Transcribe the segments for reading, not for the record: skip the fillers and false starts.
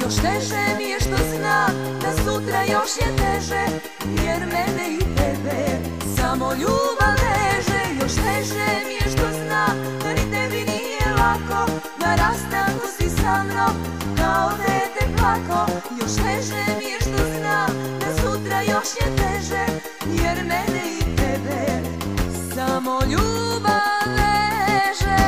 još teže mi je što znam da sutra još je teže, jer mene i tebe samo ljubav veže. Još teže mi je što znam da ni tebi nije lako, na rastanku si sa mnom kao dete plako. Još teže mi je što znam da sutra još je teže, jer mene i tebe samo ljubav veže.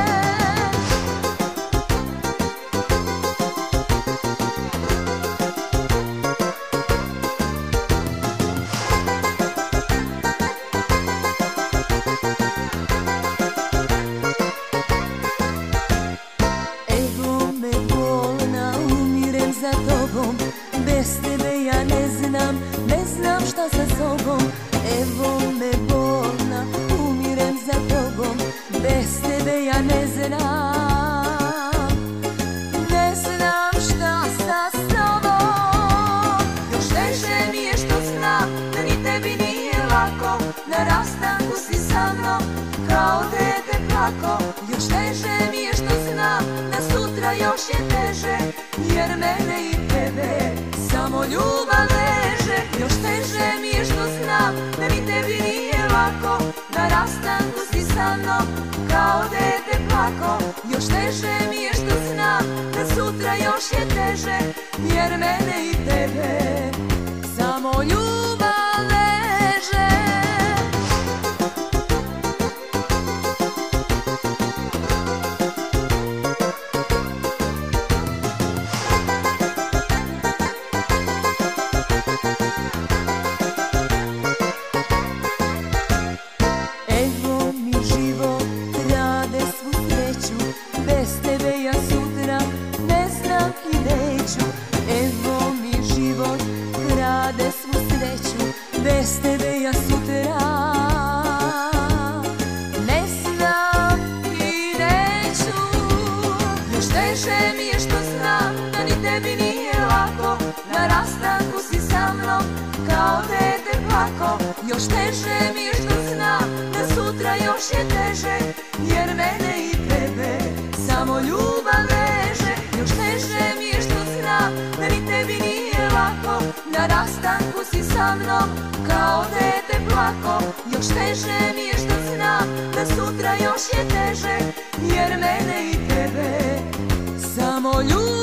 Evo me bolna, umirem za tobom, bez tebe ja ne znam šta sa sobom. Evo me bolna, umirem za tobom, bez tebe ja ne znam šta sa sobom. Još teže mi je što znam da ni tebi nije lako, na rastanku si sa mnom kao dete plako. Još teže mi je što znam da sutra još je teže, jer mene i tebe samo ljubav veže. Još teže mi je što znam da ni tebi nije lako, na rastanku si sa mnom kao dete plako. Još teže mi je što znam da sutra još je teže, jer mene i tebe samo ljubav veže. Evo mi život krade svu sreću, bez tebe ja sutra ne znam i neću. Evo mi život krade svu sreću, bez tebe ja sutra ne znam i neću. Još teže mi je što znam da ni tebi nije lako, na rastanku si sa mnom kao dete plako. Još teže mi je što znam da sutra još je teže, jer mene i tebe samo ljubav veže. Još teže mi je što znam da ni tebi nije lako, na rastanku si sa mnom kao dete plako. Još teže mi je što znam da sutra još je teže, jer mene i tebe samo ljubav